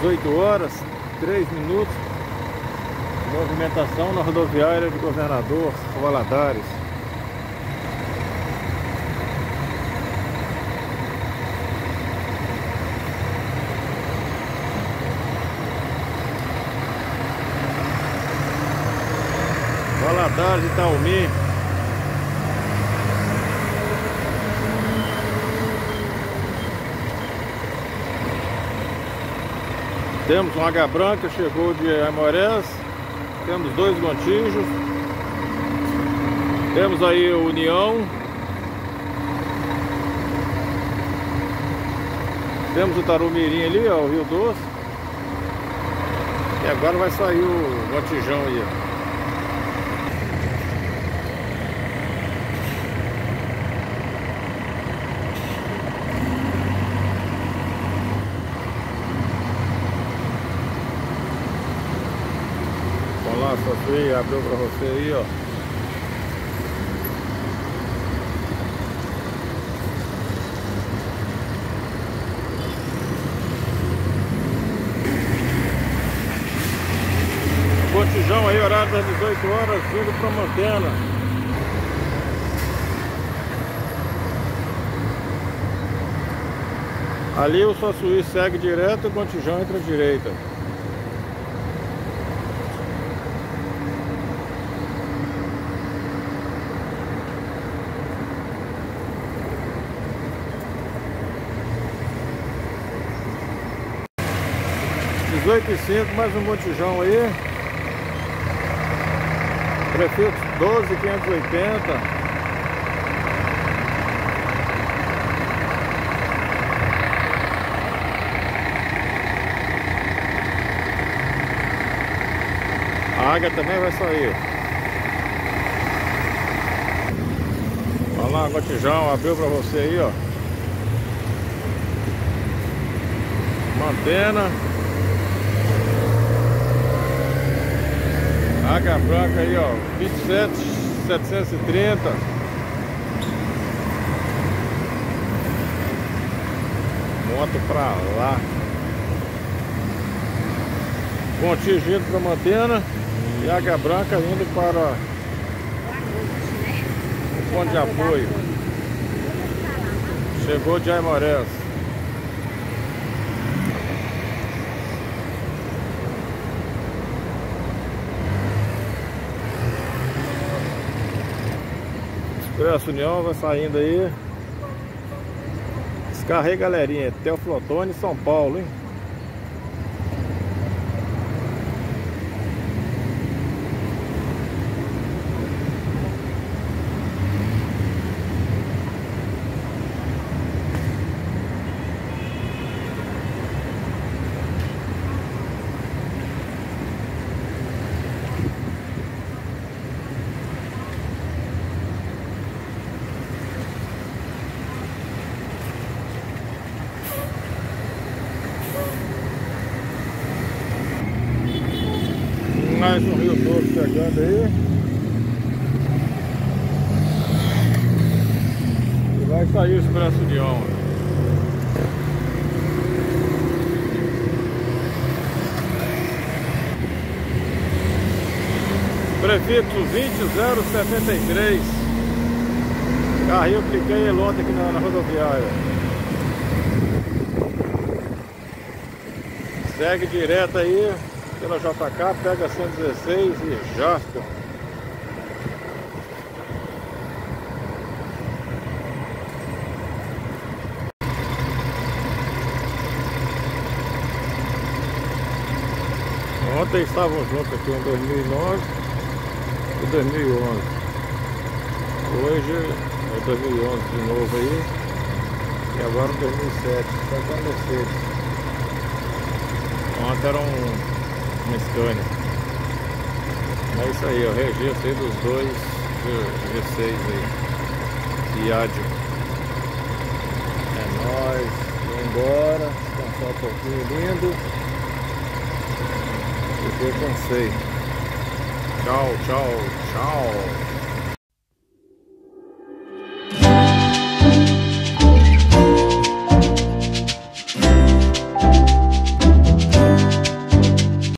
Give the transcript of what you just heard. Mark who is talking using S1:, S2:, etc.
S1: 18 horas, 3 minutos. Movimentação na rodoviária de Governador Valadares. Valadares, Itaúmi. Temos um Águia Branca, chegou de Aimorés. Temos 2 Gontijo. Temos aí o União. Temos o Tarumirim ali, ó, o Rio Doce. E agora vai sair o Gontijão aí, ó. Lá, Sofia, abriu pra você aí, ó. Botijão aí, horário das 18 horas, vindo pra Mantena. Ali o Sossuí segue direto, o Botijão entra à direita. Dezoito e 5, mais um Botijão aí. Prefixo 12.580. A Águia também vai sair. Olha lá, Botijão, abriu pra você aí, ó. Mantena. Águia Branca aí, ó, 27.730. Moto pra lá. Contingente para Mantena. E Águia Branca indo para o ponto de apoio. Chegou de Aimorés. Expresso União vai saindo aí. Descarrega, galerinha. Teoflotone, São Paulo, hein? Mais um Rio Doce chegando aí. E vai sair o Expresso União. Prefixo 20073. Carrinho, eu cliquei ele ontem aqui na rodoviária. Segue direto aí pela JK, pega 116 e Jasper. Ontem estavam juntos aqui em 2009 e 2011. Hoje é 2011 de novo aí. E agora 2007, só com a Mercedes. Ontem era um Scania. É isso aí, o registro aí dos dois G6 aí. Iádio. É nóis. Vou embora. Descansar um pouquinho lindo. Porque eu cansei. Tchau, tchau, tchau.